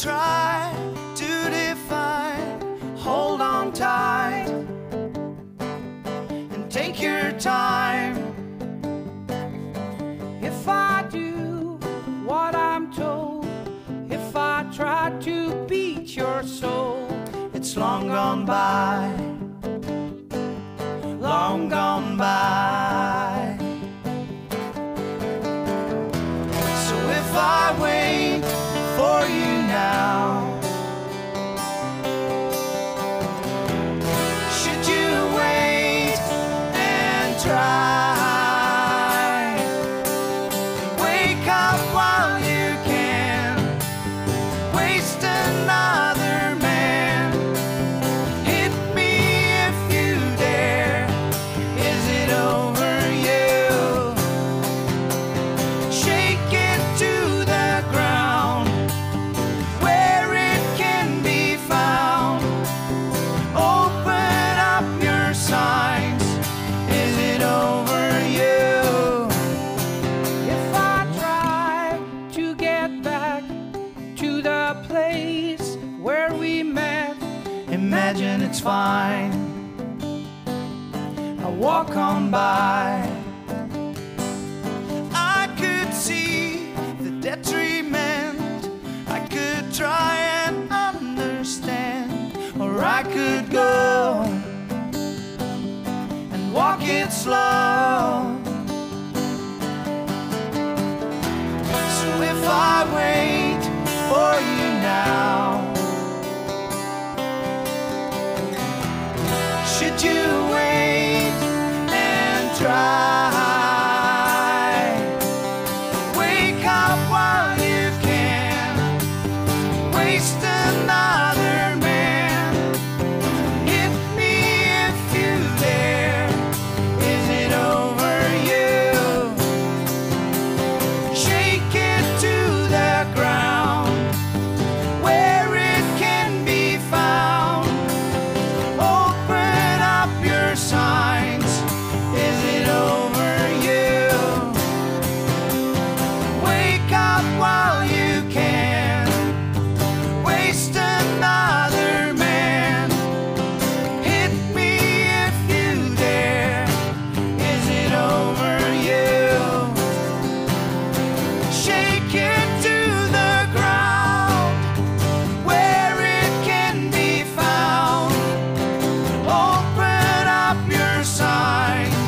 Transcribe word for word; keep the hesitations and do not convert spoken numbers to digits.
try to define, hold on tight and take your time. If I do what I'm told, if I try to beat your soul, it's long gone by, long gone by. So if I wait for you now, should you wait and try, wake up while you can, waste another man, hit me if you dare, is it over you? Shake it to the ground where it can be found, open up your signs, is it over you? if I try to get back to the place where we met, Imagine it's fine, I walk on by. I could see the detriment, I could try and understand, or I could go and walk it slow. So if I wait for you now, should you wait and try, wake up while you can, waste another man, hit me if you dare, is it over you? Shake it to the ground where it can be found, open up your signs, is it over you? Wake up while you can, waste another man, hit me if you dare, is it over you? Shake it to the ground where it can be found, open up your signs,